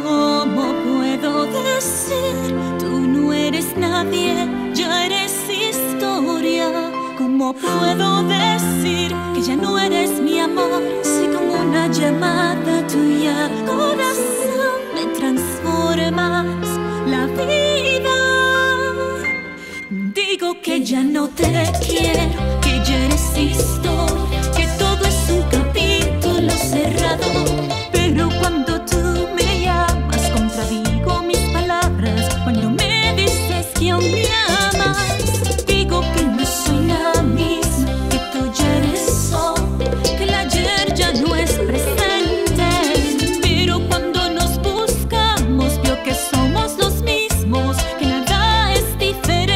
¿Cómo puedo decir? Tú no eres nadie, ya eres historia. ¿Cómo puedo decir que ya no eres mi amor? Si con una llamada tuya, corazón, me transformas la vida. Digo que ya no te quiero, que ya eres historia, que todo es un capítulo cerrado. Pero cuando tú me llamas, contradigo mis palabras. Cuando me dices que aún me amas, digo que no soy la misma, que tú ya eres hoy, que el ayer ya no es presente. Pero cuando nos buscamos, veo que somos los mismos, que nada es diferente.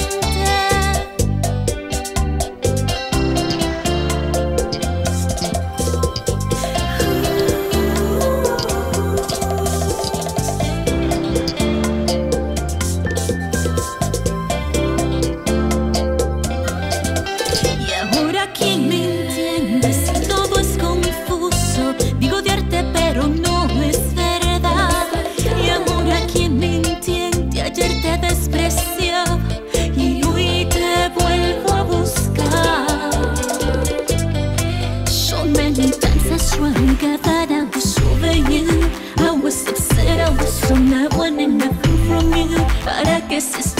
¿Quién me entiende si todo es confuso? Digo odiarte pero no es verdad. Y ahora ¿quién me entiende? Ayer te despreciaba y hoy te vuelvo a buscar. So many times I swear that I was over you. I was upset, I was so not wanting nothing from you. Para que se